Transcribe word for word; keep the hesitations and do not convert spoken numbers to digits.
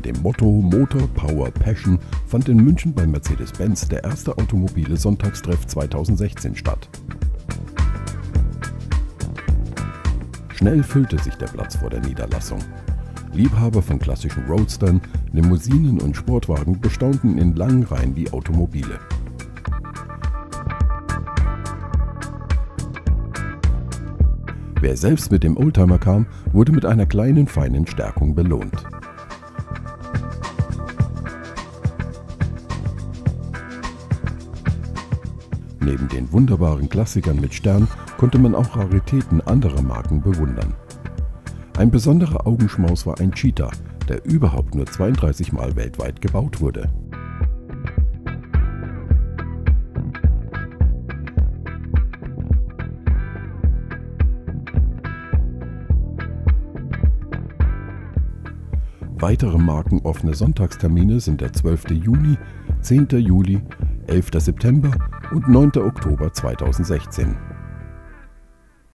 dem Motto Motor, Power, Passion fand in München bei Mercedes-Benz der erste automobile Sonntagstreff zweitausendsechzehn statt. Schnell füllte sich der Platz vor der Niederlassung. Liebhaber von klassischen Roadstern, Limousinen und Sportwagen bestaunten in langen Reihen die Automobile. Wer selbst mit dem Oldtimer kam, wurde mit einer kleinen feinen Stärkung belohnt. Neben den wunderbaren Klassikern mit Stern konnte man auch Raritäten anderer Marken bewundern. Ein besonderer Augenschmaus war ein Cheetah, der überhaupt nur zweiunddreißig Mal weltweit gebaut wurde. Weitere markenoffene Sonntagstermine sind der zwölfte Juni, zehnter Juli, elfter September und neunter Oktober zweitausendsechzehn.